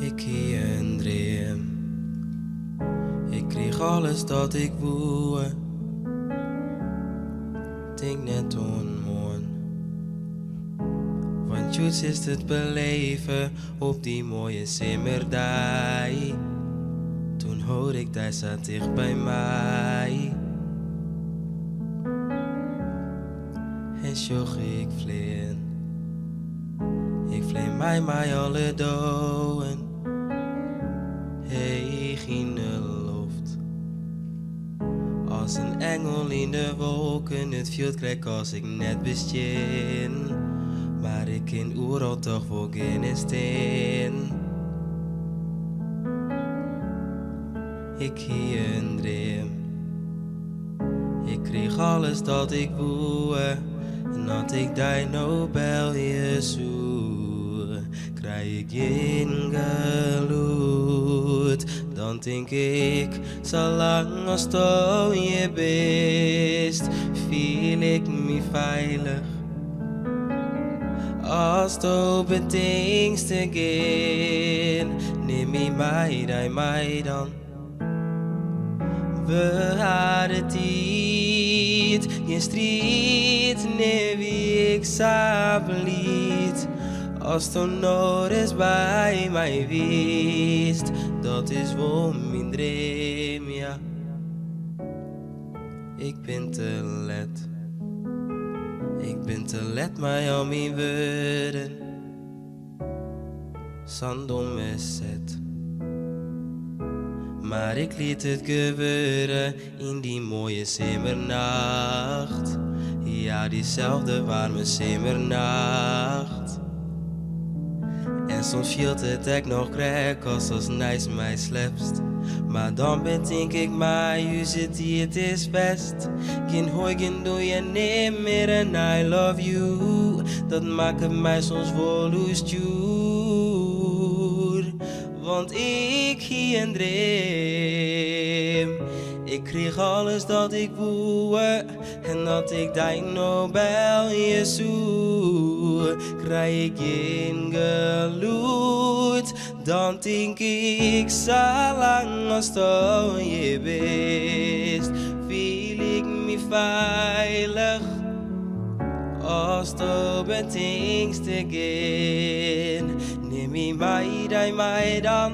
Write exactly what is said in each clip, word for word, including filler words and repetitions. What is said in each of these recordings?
Ik hier een droom. Ik kreeg alles dat ik wou. Denk net aan morgen. Want juist is het beleven op die mooie zomerdag. Toen hoorde ik dat zat dicht bij mij. En zocht ik vleen. Ik vleen mij mij alle doden. Hey, in de lucht. Als een engel in de wolken. Het viel krek als ik net bestien. Maar ik ken oeral toch voor geen steen. Ik hier een droom. Ik kreeg alles dat ik wou. En dat ik die Nobel je zoek, krijg ik geen geluid. Dan denk ik, zolang als je je bent, voel ik me veilig. Als je bedenkt te gaan, neem je mij, die mij dan. We hadden tijd, geen strijd, nee wie ik sabliet. Als je nooit eens bij mij wist, dat is wel mijn droom, ja. Ik ben te let, ik ben te let, maar al mijn woorden zand om me zet. Maar ik liet het gebeuren in die mooie zomernacht. Ja, diezelfde warme zomernacht. En soms voelt het echt nog krek als als nice mij slept. Maar dan bedenk ik maar, je zit hier, het is best. Geen hooi, geen doe je niet meer en I love you. Dat maakt mij soms wel stoer. Want ik hier een droom. Ik kreeg alles dat ik wou. En dat ik die Nobel je zoek, krijg ik geen geluid. Dan denk ik, zolang als je bent, voel ik me veilig. Als je bedenkt te gaan, neem je mij, die mij dan.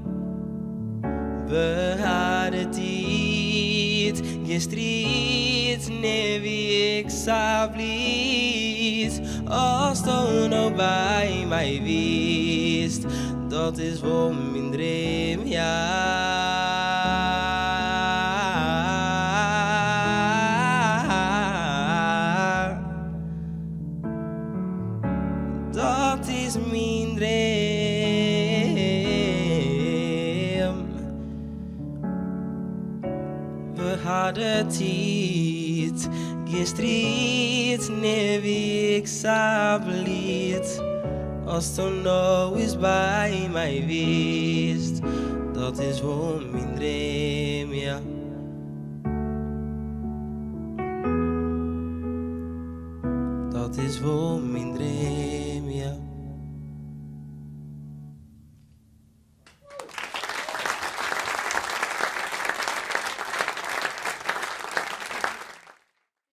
We hadden tijd, geen strijd, nee wie ik sabliet. Als je nou bij mij wist, dat is wel mijn droom, ja. Dat is mijn droom. We hadden tijd, geen strijd, nee wie ik sabliet. Als je nou eens bij mij wist, dat is wel mijn droom, ja. Dat is wel mijn